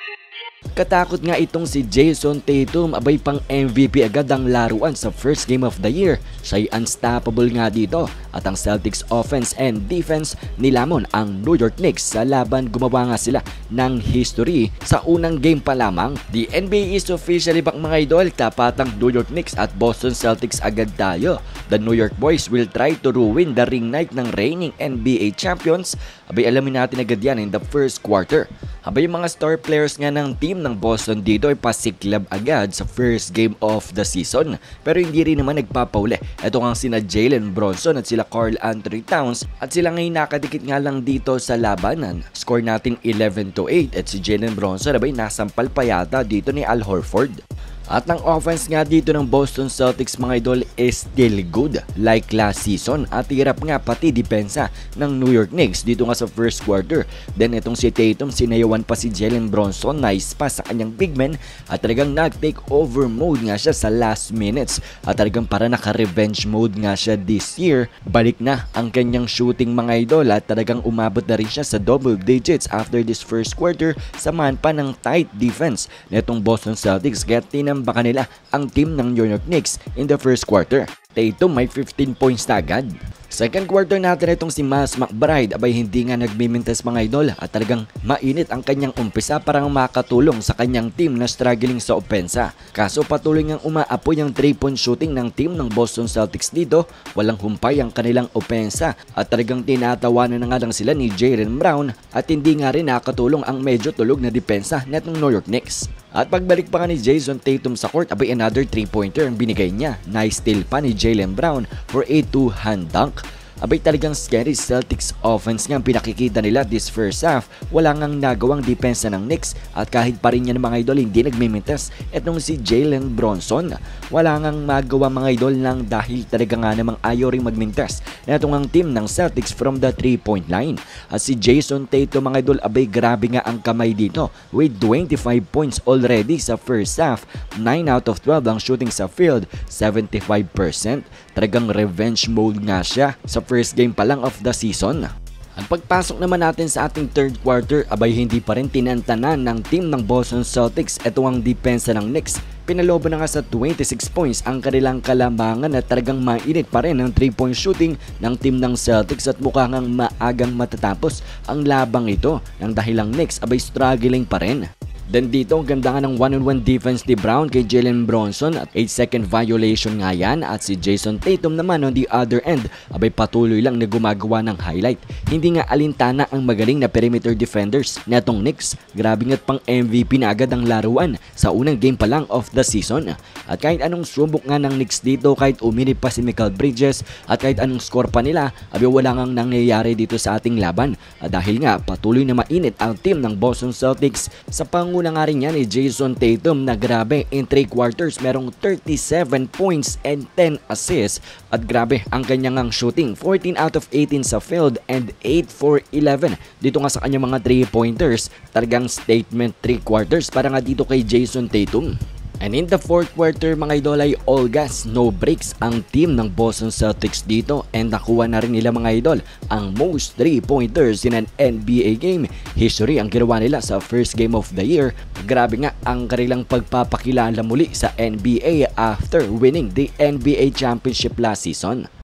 Katakot nga itong si Jason Tatum, abay pang MVP agad ang laruan sa first game of the year. Siya'y unstoppable nga dito at ang Celtics offense and defense nilamon ang New York Knicks sa laban. Gumawa nga sila ng history sa unang game pa lamang. The NBA is officially back mga idol, tapat ang New York Knicks at Boston Celtics agad tayo. The New York boys will try to ruin the ring night ng reigning NBA champions. Abay alamin natin agad yan in the first quarter. Abay yung mga star players nga ng team ng Boston dito ay pasiklab agad sa first game of the season. Pero hindi rin naman nagpapauli. Ito nga sina Jalen Bronson at sila Karl Anthony Towns at sila ngayon nakadikit nga lang dito sa labanan. Score natin 11-8 at si Jalen Bronson abay nasampal pa yata dito ni Al Horford. At ang offense nga dito ng Boston Celtics mga idol is still good like last season at hirap nga pati depensa ng New York Knicks dito nga sa first quarter. Then itong si Tatum sinayawan pa si Jalen Bronson, nice pass sa kanyang big man at talagang nag-take over mode nga siya sa last minutes at talagang para naka-revenge mode nga siya this year. Balik na ang kanyang shooting mga idol at talagang umabot na rin siya sa double digits after this first quarter, samahan pa ng tight defense netong Boston Celtics. Baka nila ang team ng New York Knicks in the first quarter. Tatum may 15 points na agad. Second quarter natin itong si Miles McBride abay hindi nga nagmimintas mga idol at talagang mainit ang kanyang umpisa para makatulong sa kanyang team na struggling sa opensa. Kaso patuloy ngang umaapoy ang 3-point shooting ng team ng Boston Celtics dito. Walang humpay ang kanilang opensa at talagang tinatawanan na nga lang sila ni Jaylen Brown at hindi nga rin nakatulong ang medyo tulog na depensa netong New York Knicks. At pagbalik pa nga ni Jason Tatum sa court, abay another 3-pointer ang binigay niya. Nice steal pa ni Jaylen Brown for a two-hand dunk. Abay talagang scary Celtics offense nga ang pinakikita nila this first half. Wala ngang nagawang depensa ng Knicks at kahit pa rin yan mga idol hindi nagmimintas. Etong si Jalen Bronson, wala ngang magawa mga idol lang dahil talaga nga namang ayaw ring magmintas na itong ang team ng Celtics from the 3-point line. At si Jason Tatum mga idol, abay grabe nga ang kamay dito with 25 points already sa first half. 9 out of 12 ang shooting sa field, 75%. Talagang revenge mode nga siya sa first game pa lang of the season. Ang pagpasok naman natin sa ating third quarter, abay hindi pa rin tinantanan ng team ng Boston Celtics. Ito ang depensa ng Knicks. Pinaloban na nga sa 26 points ang kanilang kalamangan at talagang mainit pa rin ang 3-point shooting ng team ng Celtics at mukhang maagang matatapos ang labang ito ng dahilang Knicks abay struggling pa rin. Then dito, ang ganda nga ng one-on-one defense ni Brown kay Jalen Bronson at 8-second violation nga yan. At si Jason Tatum naman on the other end, abay patuloy lang na gumagawa ng highlight. Hindi nga alintana ang magaling na perimeter defenders netong Knicks. Grabe nga't pang MVP na agad ang laruan sa unang game pa lang of the season. At kahit anong subok nga ng Knicks dito, kahit uminip pa si Mikal Bridges at kahit anong score pa nila, abay wala ngang nangyayari dito sa ating laban. At dahil nga patuloy na mainit ang team ng Boston Celtics sa una nga rin yan ni Jason Tatum na grabe in 3 quarters merong 37 points and 10 assists at grabe ang kanyang shooting, 14 out of 18 sa field and 8 for 11 dito nga sa kanyang mga 3-pointers. Talagang statement 3 quarters para nga dito kay Jason Tatum. And in the fourth quarter mga idol ay all gas, no breaks ang team ng Boston Celtics dito and nakuha na rin nila mga idol ang most 3-pointers in an NBA game. History ang ginawa nila sa first game of the year. Grabe nga ang kanilang pagpapakilala muli sa NBA after winning the NBA championship last season.